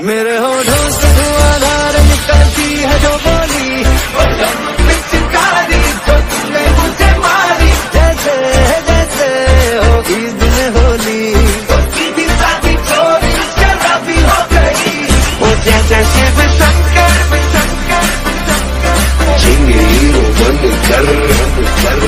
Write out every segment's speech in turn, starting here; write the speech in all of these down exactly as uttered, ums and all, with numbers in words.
मेरे होठों से धुआंधार निकलती है जो बोली, पिचकारी जो तुमने मुझे मारी, जैसे जैसे होगी दिन होली, तो सीधी सादी चोरी शराबी हो गई, वो जैसे शिव शंकर शंकर शंकर झिंगे हीरो बन कर कर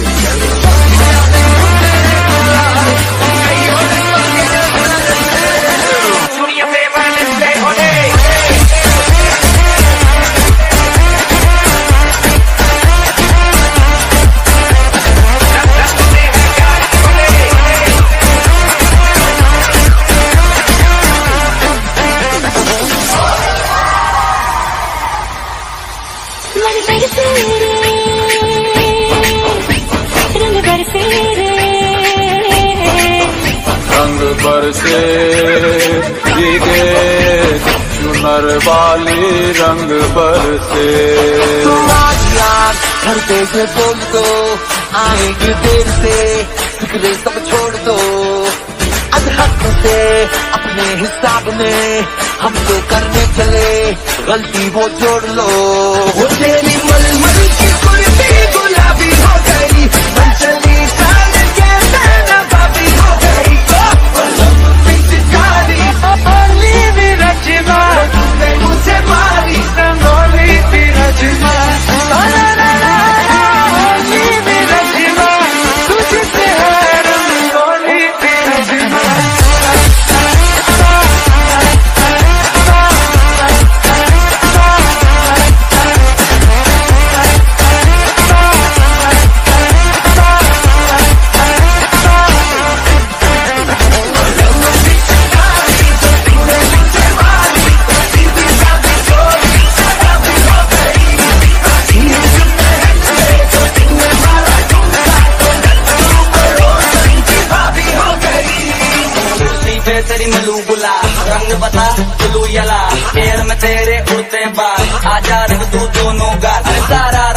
रंग बरसे भीगे चुनर वाली रंग बरसे। तुम आज याद करते से बोल दो, आएंगे देर से फिक्रे सब छोड़ दो, अधहक से अपने हिसाब में हम तो करने चले, गलती वो जोड़ लो। वो तेरी मलमल की कुर्सी गुलाबी हो गई, मन चली चाल के नैना बाबी हो गई, पिचकारी ओली भी रचना, तुमने मुझे मारी रंगोली भी रचना, ओली भी रचना, तुझसे है रंगोली भी रचना। तेरी मलू बुला रंग बता चलू यला, पैर में तेरे उड़ते बाल, आजा रंग तू दोनों गाल, सारा